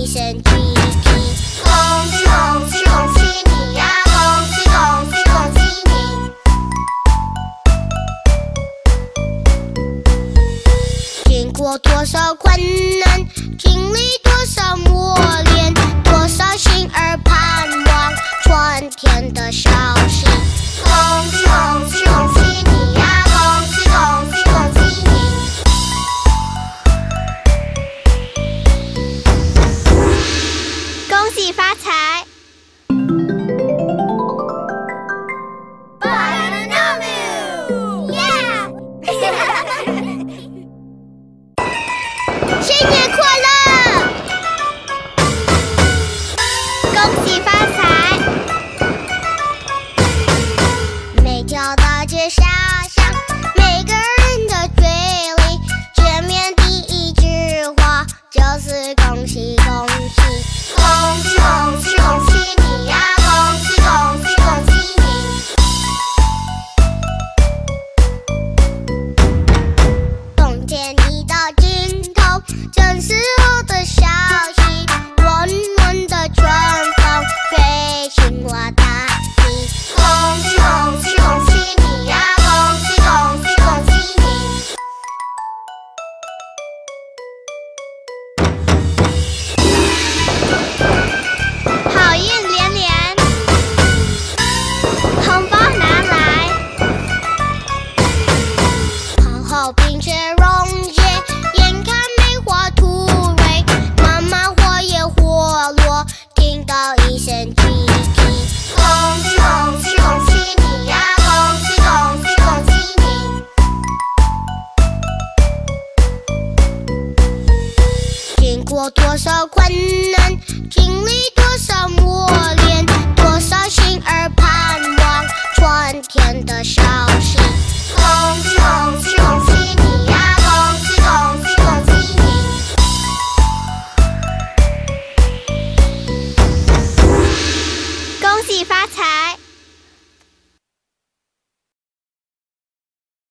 声叽叽。恭喜恭喜恭喜你呀！恭喜恭喜恭喜你！经过多少困难，经历多少磨练，多少心儿盼望春天的消息。恭喜恭喜恭喜你呀！恭喜恭喜恭喜你！恭喜发财！新年快乐！恭喜发财！每条大街小巷，每个人的嘴里，见面第一句话就是恭喜恭喜！恭喜恭喜恭喜你呀！恭喜恭喜恭喜你！冬天已到尽头，正是好的消息，温暖的春风吹醒我大地。恭喜恭喜恭喜你呀！恭喜恭喜恭喜你！好运连连，红包拿来，好好并且溶解，眼看梅花突蕊，慢慢花也活络，听到一声叽叽。恭喜恭喜恭喜你呀！恭喜恭喜恭喜你！经过多少困难，经历